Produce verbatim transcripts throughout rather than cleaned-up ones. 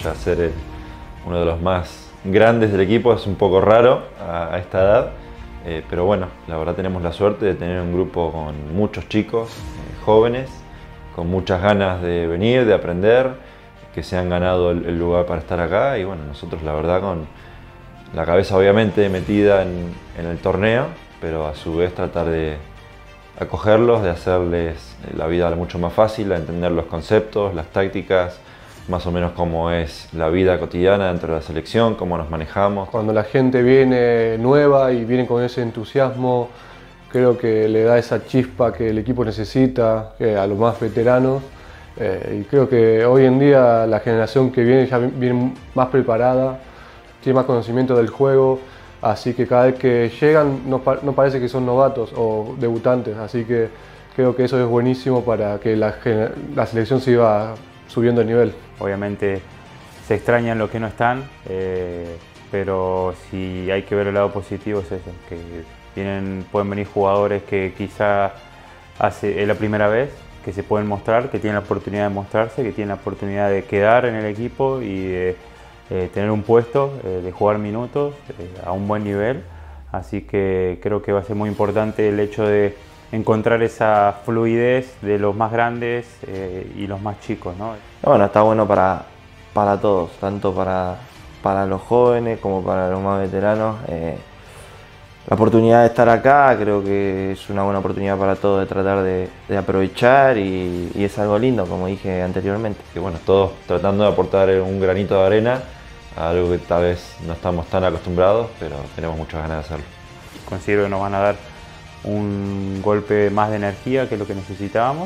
ya ser el, uno de los más grandes del equipo es un poco raro a, a esta edad, eh, pero bueno, la verdad tenemos la suerte de tener un grupo con muchos chicos eh, jóvenes, con muchas ganas de venir, de aprender, que se han ganado el, el lugar para estar acá y bueno, nosotros la verdad con la cabeza obviamente metida en, en el torneo, pero a su vez tratar de acogerlos, de hacerles la vida mucho más fácil, de entender los conceptos, las tácticas, más o menos cómo es la vida cotidiana dentro de la selección, cómo nos manejamos. Cuando la gente viene nueva y viene con ese entusiasmo, creo que le da esa chispa que el equipo necesita eh, a los más veteranos. Eh, y creo que hoy en día la generación que viene ya viene más preparada, tiene más conocimiento del juego, así que cada vez que llegan no, no parece que son novatos o debutantes, así que creo que eso es buenísimo para que la, la selección siga subiendo el nivel. Obviamente se extrañan los que no están, eh, pero si hay que ver el lado positivo es eso, que vienen, pueden venir jugadores que quizá hace, es la primera vez que se pueden mostrar, que tienen la oportunidad de mostrarse, que tienen la oportunidad de quedar en el equipo y de eh, tener un puesto, eh, de jugar minutos eh, a un buen nivel. Así que creo que va a ser muy importante el hecho de encontrar esa fluidez de los más grandes eh, y los más chicos, ¿no? Bueno, está bueno para, para todos, tanto para, para los jóvenes como para los más veteranos. Eh, la oportunidad de estar acá creo que es una buena oportunidad para todos de tratar de, de aprovechar y, y es algo lindo, como dije anteriormente. Que bueno, todos tratando de aportar un granito de arena a algo que tal vez no estamos tan acostumbrados, pero tenemos muchas ganas de hacerlo. Considero que nos van a dar un golpe más de energía, que es lo que necesitábamos.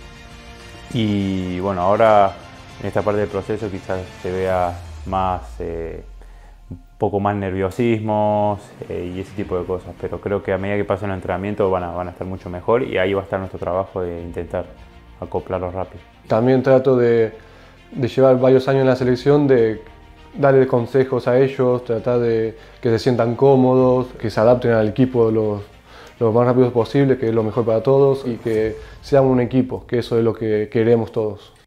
Y bueno, ahora en esta parte del proceso quizás se vea más, eh, un poco más nerviosismos eh, y ese tipo de cosas, pero creo que a medida que pasen los entrenamientos van a, van a estar mucho mejor y ahí va a estar nuestro trabajo de intentar acoplarlos rápido. También trato de, de llevar varios años en la selección, de darles consejos a ellos, tratar de que se sientan cómodos, que se adapten al equipo los, lo más rápido posible, que es lo mejor para todos y que sean un equipo, que eso es lo que queremos todos.